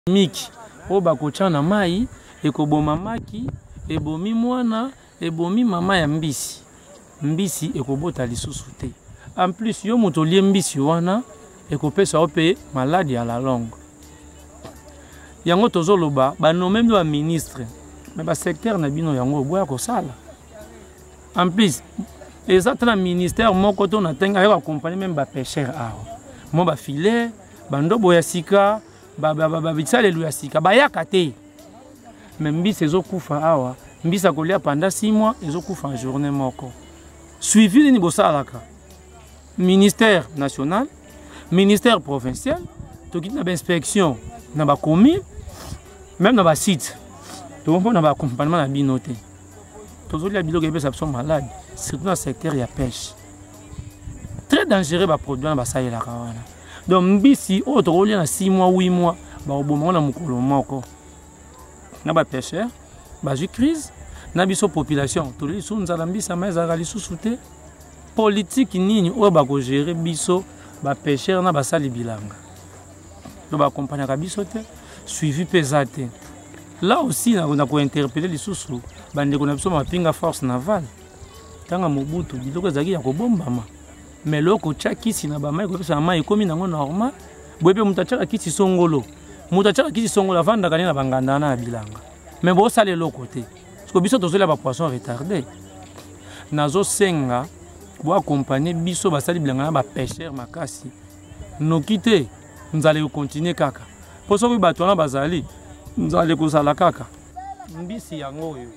Miki o bakocha na mai ekoboma maki ebomi mwana ebomi mama ya mbisi mbisi ekobota lisusu te. En plus yo moto lie mbisi wana ekopesa ope maladie à la longue. Yango tozoloba bano même ba ministre mais ba secteur na bino yango boya ko sala. En plus ezatra ministère moko to na tenga yo accompagner même ba pêcheur aho. Mo ba filet bando boya sika bitsalelu sika bayaka te. Mais mbisi ezokufa awa mbisi akolia pendant 6 mois ezokufa en journée moko. Suivi ni bosalaka ministère national, ministère provincial, to kit na inspection na ba commune même na ba site. To on na ba accompagnement na binoté. Tozoli ya biloko epesa biso malade surtout dans le secteur ya pêche. Très dangereux ba produit na ba sayela kawana. Donc mbisi o to kolia na 6 mois 8 mois ba oboma na mukolo moko. Na ba pêcheur ba ju crise na biso population to li sunza la mbisa meza ga lisusu te. Politique nini o ba ko gérer biso ba pêcheur na ba sali bilanga. Do ba accompagner ka biso te suivi pesate. Là aussi on a ko interpeller lisusu bande ko na biso ma pinga force navale. Tanga mobutu biloko zaki ya ko bombama. Mais loko chakisi na ba mai ko pesa mai komi nango normal. Boyepe mutachaka kiti songolo. Mutachaka kiti songolo avanda kanina banganda na bilanga. Mais bo sale loko te. Parce que biso tozola ba poisson retardé. Nazo senga bo accompagner biso basali bilanga na ba pêcheur makasi. Nokite nzale continuer kaka. Poso ko bato na bazali nzale ko sala kaka. Mbisi yango yo.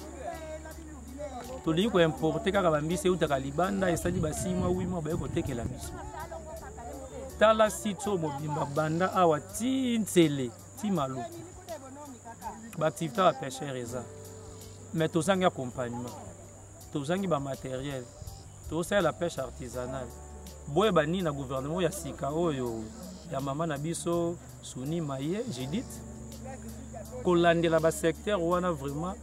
Toli ko importer kaka ba mbisi utaka libanda esali ba 6 mois 8 mois ba ko tekela biso. Tala sito mobimba banda awa ti ntsele ti maluku. Ba activité à pêcheur eza. Mais tozangi accompagnement. Tozangi ba matériel. Tozali la pêche artisanale. Boye bani na gouvernement ya sika oyo ya mama na biso Suni Maye Judith. Kolandela ba secteur wana vraiment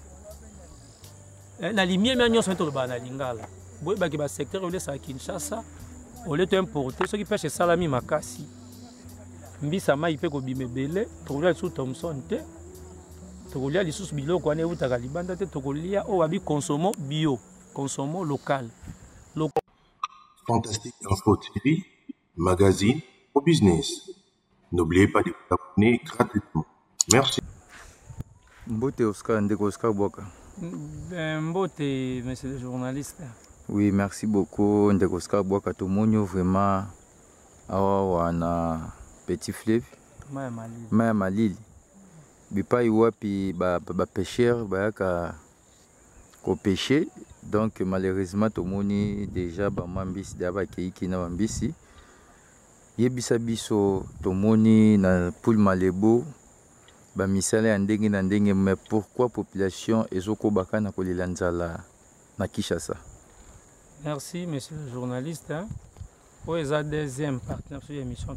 na limie menyo so to ba na lingala. Boye ba ki ba secteur ole sa Kinshasa. Au lieu d'importer, ceux qui pêchent salami makasi. Mbisa mai pe ko bimebele, tokolia sous Thomson te. Tokolia li sous bilo ko ane utaka libanda te tokolia o abi consommo bio, consommo local. Fantastique Info TV, magazine au business. N'oubliez pas de vous abonner gratuitement. Merci. Mbote Oscar Ndeko Oscar Boka. Mbote, monsieur le journaliste. Oui, merci beaucoup. Ndeko Oscar Boka Tomonyo vraiment awa wana Petit Fleuve. Maya Malili. Bipa iwapi ba pêcheur ba ka ko pêcher. Donc malheureusement tomoni déjà ba mambisi daba keiki na mambisi. Yebisa biso tomoni na poule Malebo ba misala ya ndenge na ndenge, mais pourquoi population ezoko baka na kolela nzala na Kinshasa? Merci, monsieur le journaliste. Oui, c'est la deuxième partie de l'émission.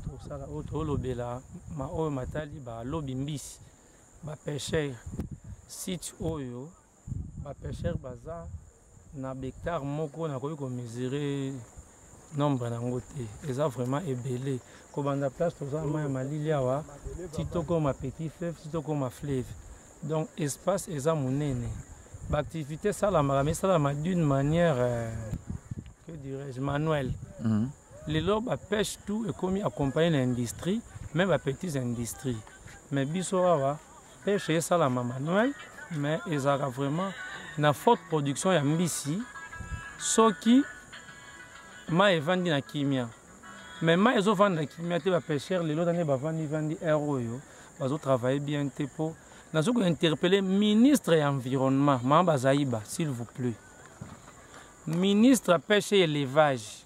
Lobby mbisi, ba pêcheur, site oyo, ba pêcheur baza na hectare moko na koyo ko mesurer nombre na ngote. Eza vraiment ébélé. Ko banda place to za ma malili awa, titoko ma petit fleuve, titoko ma fleuve. Donc espace eza monene. L'activité ça la mais ça la d'une manière que dirais-je manuelle. Les lobes pêche tout et comme accompagner l'industrie, même la petite industrie. Mais bisoawa pêche ça la manuelle, mais ils ont vraiment une forte production ya mbisi. Ce qui ma vendu na kimia. Mais ma ils ont vendu na kimia te ba pêcheur les lots ba vendu euro yo. Ils ont travaillé bien te pour nous avons interpellé ministre de l'environnement, Mamba Zaïba, s'il vous plaît. Ministre à pêche et élevage.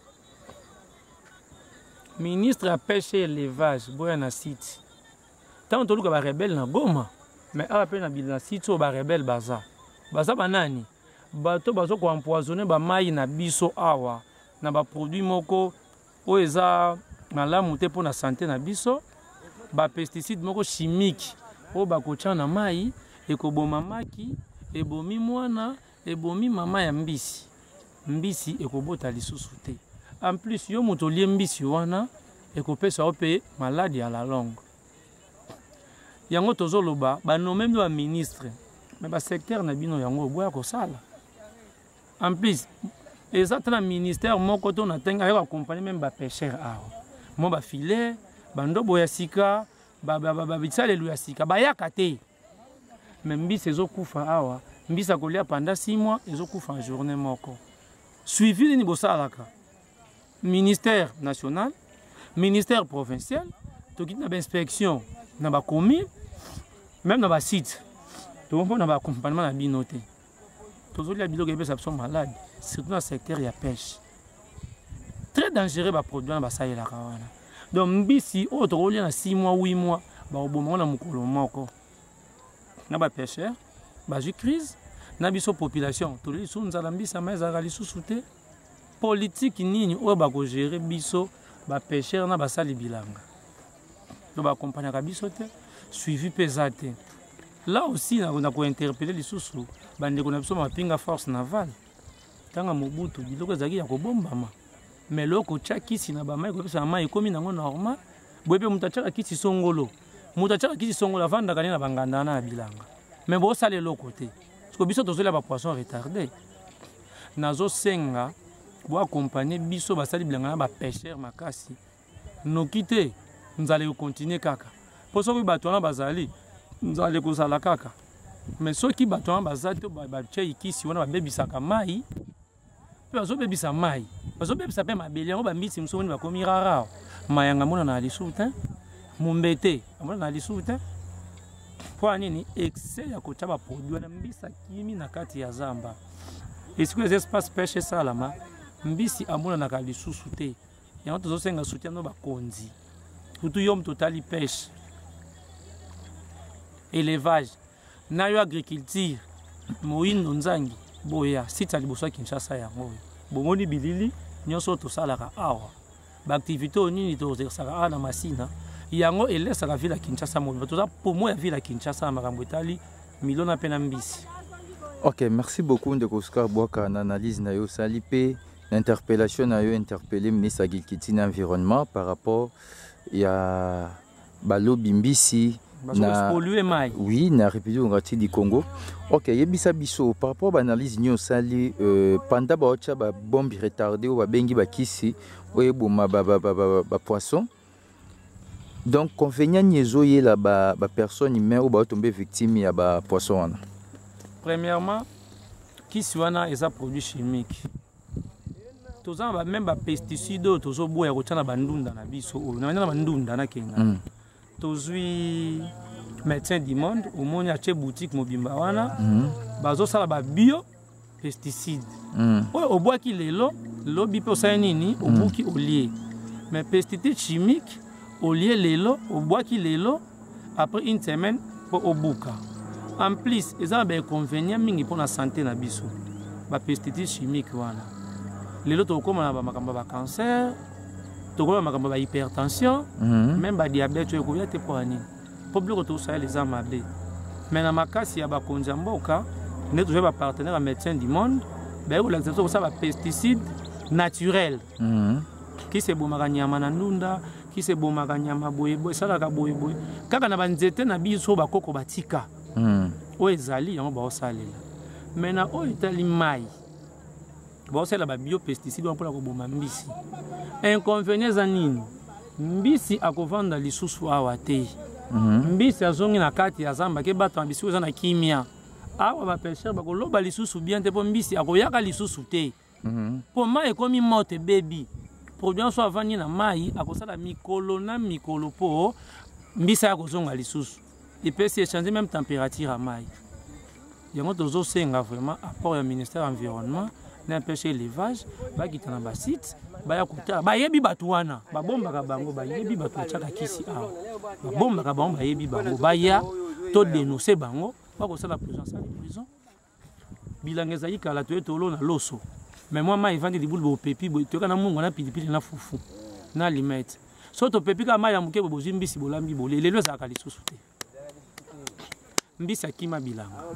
Ministre à pêche et élevage, Boyana City. Tant que nous avons rebelle na Goma, mais après na bilna City au rebelle baza. Baza banani. Bato bazo ko empoisonner ba mai na biso awa, na ba produit moko o eza na la muté pour na santé na biso, ba pesticide moko chimique. O bakocha na mai ekoboma maki ebomi mwana ebomi mama ya mbisi mbisi ekobota lisusu te. En plus yo moto lie mbisi wana ekopesa ope maladie à la longue. yango tozoloba banome mpe baministre me basecteur na bino yango boya kosala en plus eza ta na ministère moko to na ntenga ayo bakompagne meme bapêcheur awa mo bafilet bandobo ya sika bisalelo ya sika bayaka te me mbisi ezokufa awa mbisi akolia pendant 6 mois ezokufa en journée moko suivi nini bosalaka ministère national ministère provincial tokiti na bainspection na bacommune même na basite tokompo na baaccompagnement na bino te tozolia biloko epesa biso malade surtout na secteur ya pêche très dangereux baproduit na basalelaka wana donc mbisi oyo tokolia na 6 mois 8 mois bakobomango na mokolo moko na bapêcheur bazwi crise na biso population toli lisusu nzala mbisi ama ezalaka lisusu te politique nini oyo bakogere biso bapêcheur na basali bilanga to bakompagnaka biso te suivi mpe eza te là aussi na kointerpele lisusu bandeko na biso mapinga force navale ntanga mobutu biloko ezalaki ya kobombama me loko tya kisi na bamai kopesa mai ekomi nango normal boye mpe moto atyaka kisi songolo moto atyaka kisi songolo avandaka ne na bangandana na bilanga me bosala eloko te parceke biso tozolia bapoisson retardé nazosenga boakompagne biso basali bilanga na bapêcheur makasi noki te nzala ekontinue kaka mpo soki bato wana bazali nzala ekozala kaka me soki bato wana baza te batya ikisi wana babebisaka mai mpe bazobebisa mai bazobebisa mpe mabele yango bambisi mosu boni bakomi rara mayanga amonana na lisusu te mombete amonana na lisusu te mpo nini excès ya kotya baproduit wana mbisi akimi na kati ya zamba esiko eza espace pêche esalama mbisi amonanaka lisusu te yango tozosenga soutien no bakonzi kutu yo moto otali pêche élevage na yo agriculture moyindo nzangi boya site ya liboso ya Kinshasa yango bomoni bilili nyonso oyo tosalaka awa baactivité oyo nini tozesaka awa na masina yango elesaka ville ya Kinshasa mobimba toza pomo ya ville ya Kinshasa na makambo etali milona mpe na mbisi. Ok, merci beaucoup ndeko Oscar Bwaka na analyse na yo sali pe interpellation na yo interpellé ministre agriculture na environnement par rapport ya balobi mbisi na mai. Oui, na République démocratique du Congo. Ok, yebisa biso par rapport à l'analyse nyo sali pendant ba ocha ba bombe retardée ou ba bengi ba kisi oye boma ba poisson. Donc convénient nyezo ye la ba personne humaine ou ba tomber victime ya ba poisson wana. Premièrement, kisi wana eza produit chimique. Toza ba même ba pesticide tozo boya ko tana bandunda na biso o na bandunda na kenga. Tozui médecin du monde au monde a boutique mobimba wana bazo sala ba bio pesticide au bois qui lelo lobi pe osala nini au buki olier mais pesticide chimique olier lelo au bois qui lelo après une semaine pour au buka en plus eza ba inconvénient mingi pour la santé na biso ba pesticide chimique wana lelo to koma na ba makamba ba cancer tokoma makambo ba hypertension même ba diabète ko ya te po ani problème to ça les amabe mais na makasi ya ba konza mboka ne toujours ba partenaire médecin du monde ba ko l'accepter ça ba pesticide naturel qui se bomaka nyama na ndunda qui se bomaka nyama boye boye sala ka boye boye kaka na ba nzete na biso ba koko batika o ezali yango ba osalela mais na o itali mai bosela ba biopesticide mpona koboma mbisi inconvénient za nini mbisi akovanda lisusu awa te mbisi azongi na kati ya zamba ke bato ya mbisi oza na kimia awa bapêcheur bakoloba lisusu bien te mpo mbisi akoyaka lisusu te mpo mai ekomi mote bebi produit so avandi na mai akosala mikolo na mikolo mpo mbisi akozonga lisusu epesi échanger même température ya mai yango tozosenga vraiment apport ya ministère environnement n'empêcher l'élevage bakita na ba site baya kuta bayebi batu wana babombaka bango bayebi batu chaka kisi awa babombaka bango bayebi bango baya to dénoncer bango bakosala présence à prison bilanga ezali kala to etolo na loso mais moi ma evandi libulu bo pepi bo to kana mungu na pilipili na fufu na limite so to pepi ka ma ya muke bo zimbisi bolambi bo lelo ezaka lisusu te mbisa kima bilanga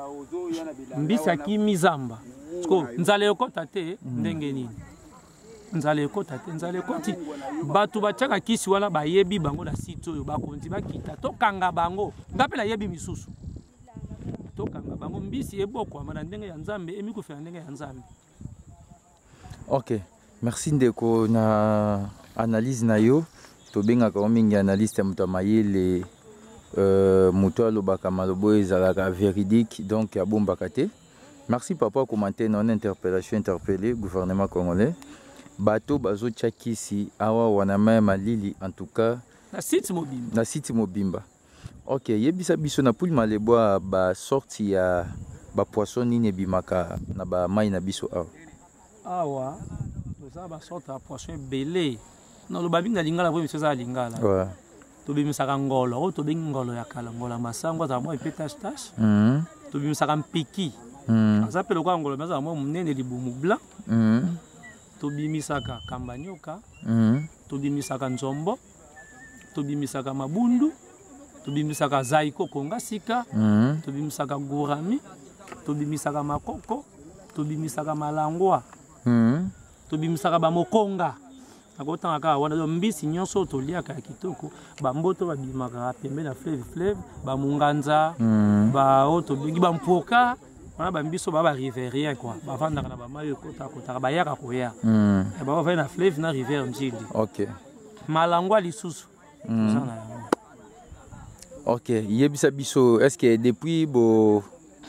mbisa kimi zamba ko nzale okota te ndenge nini nzala ekota te nzala ekoti bato batiaka kisi wana bayebi bango na site oyo bakonzi bakita tokanga bango nga mpe nayebi misusu tokanga bango mbisi ebokwama na ndenge ya nzambe emikufa na ndenge ya nzambe. Ok, merci ndeko na analyse na yo tobengaka o mingi analyste ya moto ya mayele moto alobaka malobo ezalaka véridique donc abombaka te. Merci papa commenter non interpellation interpellé gouvernement congolais bato bazotia kisi awa wana mai malili en tout cas na site mobimba. Ok, yebisa biso na puli maleboa ba sorti ya ba poisson nini ebimaka na ba mai na biso awa toza ba sorti ya poisson ebele na loba binga lingala po monsieur za lingala tobimisaka ngolo oyo tobengi ngolo ya kala ngolo ya masango azala mwa epetage tache tobimisaka mpiki aza mpe lokola ngolo azala mwa monene libumu blanc tobimisaka kambanyoka tobimisaka nzombo tobimisaka mabundu tobimisaka zaiko konga sika tobimisaka gurami tobimisaka makoko tobimisaka malangwa tobimisaka bamokonga akotanga kaka wana mbisi nyonso toliaka ya kitoko bamboto babimaka pembe na fleuve bamunganza bao tobengi bampoka wana bambiso baba riverien quoi bavandaka na bamai ekotakotaka bayaka koya bavai na fleuve na rivière njili. Ok, malangwa lisusu toza na yango. Ok, yebisa biso est-ce que depuis bo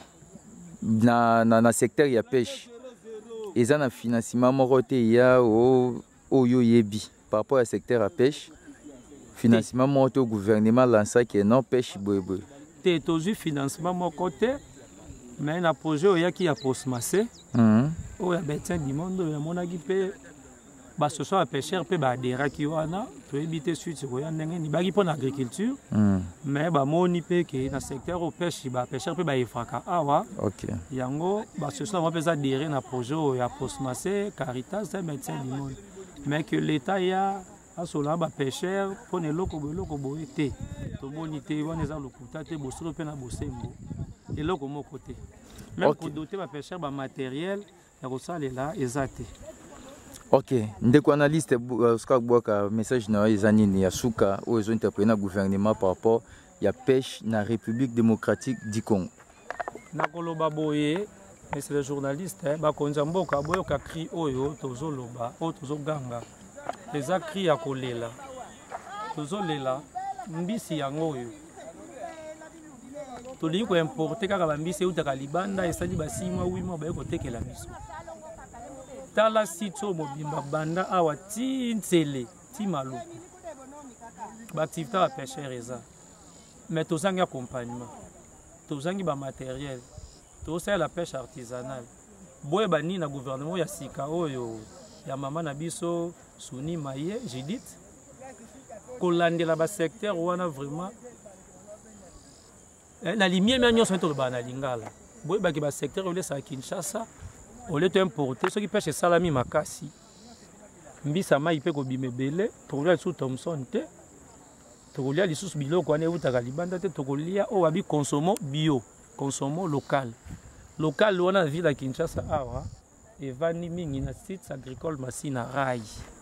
na secteur ya pêche eza na financement moko te ya oyo yebi par rapport au secteur à pêche financement moko au gouvernement lança que non pêche boyeboy te tozwi financement moko te mais na projet oyaki ya postmase oyo ya Bétin du Monde oyo yamonaki mpe basoso ya pêcheur mpe baaderaki wana toyebi te suite koya ndenge ni baki mpo na agriculture mais bamoni mpe ke na secteur o pêche bapêcheur mpe baefraka awa yango basoso nango mpe eza adere na projet oyo ya postmase Caritas te Médecins du Monde mais que l'état ya asola bapêcheur mpo na eloko boye te tomoni te wana eza lokuta te bosolo mpe na bosembo eloko moko te même kodote bapêcheur bamatériel ya kosalela eza te. Ok, ndeko analyste Oscar Bwaka message na eza nini ya suka oyo ezointerpréter na gouvernement par rapport ya pêche na République démocratique du Congo. Nakoloba boye monsieur le journaliste bakonza mboka boyoka cri oyo tozoloba oyo tozoganga eza cri ya kolela tozolela mbisi yango oyo tolingi koimporte kaka bambisi eutaka libanda esali basima wima baye kotekela biso tala sito mobimba banda awa ti nzele ti maluku baactivité ya pêcheur eza mais tozangi accompagnement tozangi bamatériel tosala la pêche artisanale boyeba nini na gouvernement ya sika oyo ya mama na biso Suni Maye Judith kolandela basecteur wana vraiment na limieme nyonso tolobaka na lingala boyebaki basecteur olesaka Kinshasa ole to importe soki pêche esalami makasi mbisa mai mpe kobima ebele tokolia lisusu Thomson te tokolia lisusu biloko wana eutaka libanda te tokolia oyo babi consomo bio consomo local wana na ville ya Kinshasa awa evandi mingi na sites agricole Masina Rai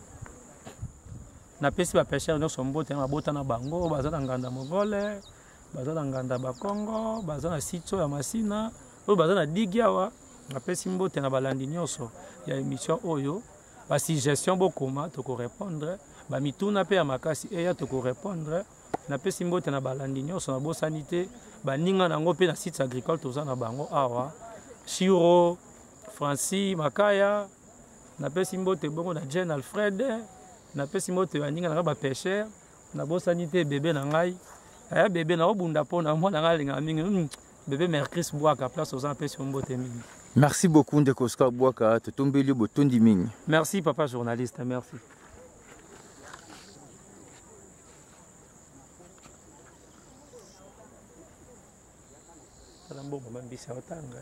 napesi bapêcheur nyonso mbote mabota na bango baza na nganda Mogole baza na nganda Bakongo baza na site ya Masina oyo baza na digi awa napesi mbote na balandi nyonso ya émission oyo basuggestion bokoma tokorépondre bamituna mpe ya makasi eya tokorépondre napesi mbote na balandi nyonso na bosani te baninga nango mpe na sites agricole toza na bango awa Chiro Francis Makaya napesi mbote bongo na Jean Alfred napesi mbote baninga nanga bapêcheur na bosani te bebe na ngai aya bebe na obunda mpona mwana ngai alinga mingi bebe Mercris Bwaka place oza mpesi mbote mingi. Merci beaucoup ndeko Oscar Bwaka totombeli botondi mingi. Merci papa journaliste, merci. Tala mbongo mambisa otanga.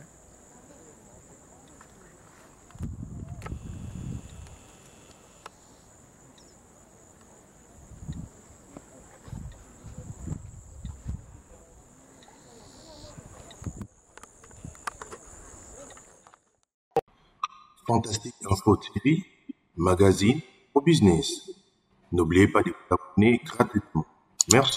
Fantastique Info TV, magazine au business. N'oubliez pas de vous abonner gratuitement. Merci.